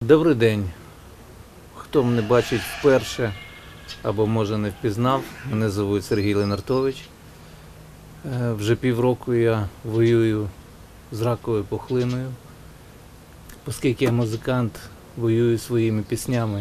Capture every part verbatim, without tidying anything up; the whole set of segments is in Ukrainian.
Добрий день. Хто мене бачить вперше або може не впізнав, мене звуть Сергій Ленартович. Вже півроку я воюю з раковою пухлиною. Оскільки я музикант, воюю своїми піснями.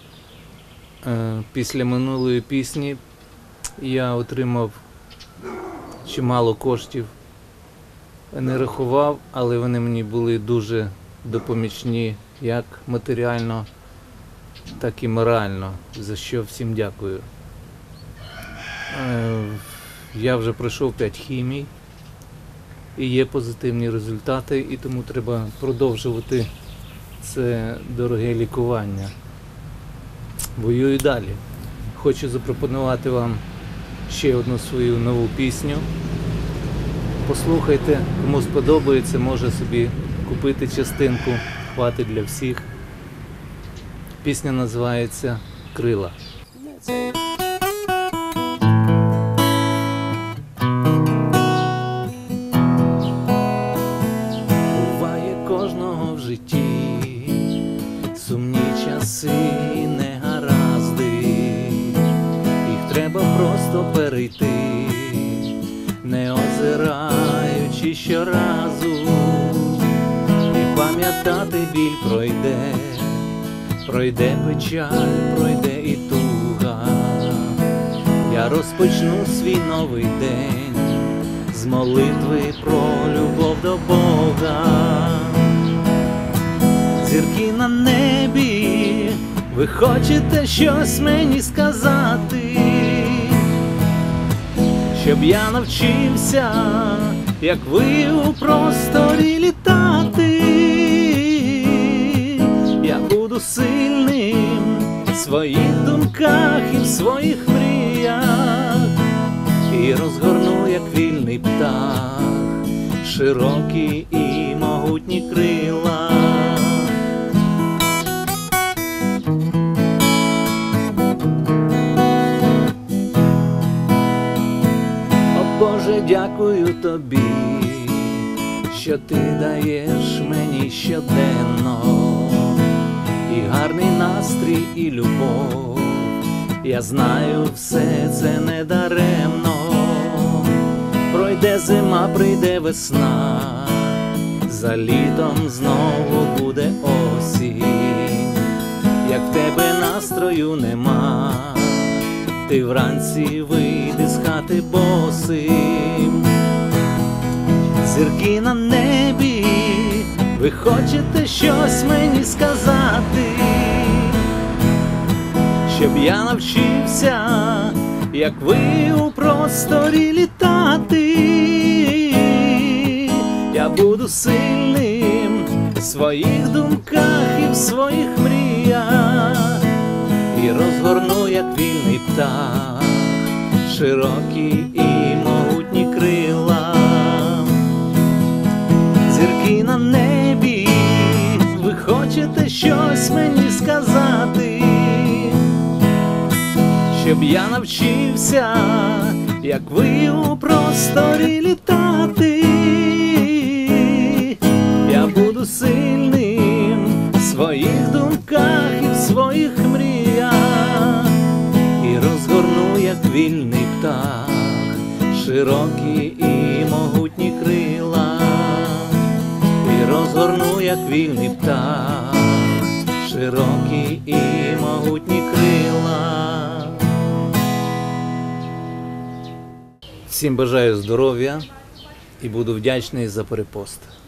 Після минулої пісні я отримав чимало коштів. Не рахував, але вони мені були дуже допомічні як матеріально, так і морально, за що всім дякую. Я вже пройшов п'ять хімій і є позитивні результати, і тому треба продовжувати це дороге лікування. Воюю далі. Хочу запропонувати вам ще одну свою нову пісню. Послухайте, кому сподобається, може собі купити частинку, хватить для всіх. Пісня називається «Крила». Буває кожного в житті сумні часи і негаразди. Їх треба просто перейти, не озираючи щоразу. І пам'ятати біль пройде, пройде печаль, пройде і туга. Я розпочну свій новий день з молитви про любов до Бога. Зірки на небі, ви хочете щось мені сказати, щоб я навчився, як ви у просторі літати. Я буду сильним в своїх думках і в своїх мріях, і розгорну, як вільний птах, широкі і могутні крила. Боже, дякую тобі, що ти даєш мені щоденно і гарний настрій, і любов. Я знаю, все це не даремно. Пройде зима, прийде весна, за літом знову буде осінь. Як в тебе настрою нема, ти вранці вийди з хати босим. Зірки на небі, ви хочете щось мені сказати, щоб я навчився, як ви у просторі літати. Я буду сильним в своїх думках і в своїх мріях, і розгорну, як вільний птах, широкі і могутні крила. Зірки на небі, ви хочете щось мені сказати, щоб я навчився, як ви у просторі літати. Я буду сильним в своїх думках і в своїх мріях, і розгорну, як вільний птах, широкі і могутні крила. І розгорну, як вільний птах, широкі і могутні крила. Всім бажаю здоров'я і буду вдячний за перепост.